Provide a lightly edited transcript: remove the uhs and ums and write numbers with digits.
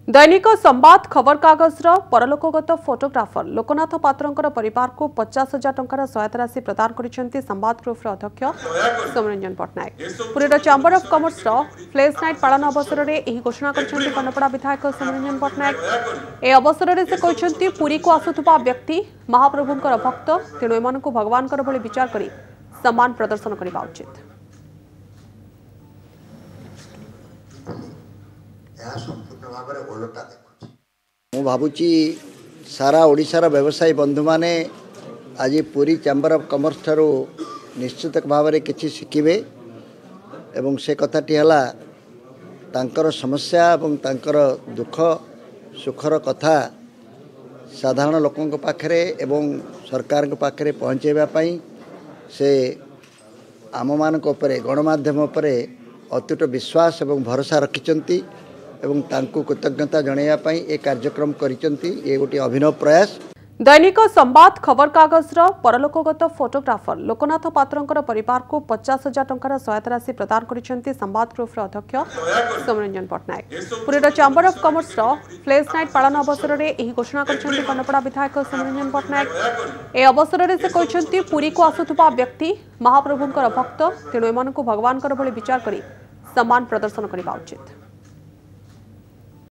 दैनिक संवाद खबर कागजर परलोकगत फोटोग्राफर लोकनाथ पात्रंकर परिवार को 50,000 टंकार सहायता राशि प्रदान कर संवाद ग्रुप्र अध्यक्ष सौम्यरंजन पट्टनायक पुरीर chamber of commerce flash night पालन अवसर में घोषणा कर कनपड़ा विधायक सौम्यरंजन पट्टनायक ए अवसर में से कहते पुरी को आसुवा व्यक्ति महाप्रभुंकर भक्त तेणु एम भगवान भली विचार कर सम्मान प्रदर्शन करने उचित। मु भावुची सारा ओडिशार व्यवसायी बंधु माने आज पुरी चैंबर ऑफ कॉमर्स ठारू निश्चित भाव में किसी शिखिबे एवं से कथाटी है तांकर समस्या एवं तांकर दुख सुखर कथा साधारण लोकों पाखरे एवं सरकार पाखरे पहुँचेवाई से आम मान गणमाध्यम अतुट विश्वास एवं भरोसा रखिंट एवं तांकु कृतज्ञता जणाइवाई ए कार्यक्रम करिसेंती ए गोटे अभिनव प्रयास। दैनिक संवाद खबर कागजर परलोकगत फोटोग्राफर लोकनाथ पात्रंकर परिवार को 50,000 टंकार सहायता राशि प्रदान कर संवाद ग्रुप्र अध्यक्ष सौम्यरंजन पट्टनायक पुरीर chamber of commerce flash night पालन अवसर में घोषणा कर कनपड़ा विधायक सौम्यरंजन पट्टनायक ए अवसर में से कहते पुरी को आसुवा व्यक्ति महाप्रभुंकर भक्त तेणु एम भगवान भली विचार कर सम्मान प्रदर्शन करने उचित।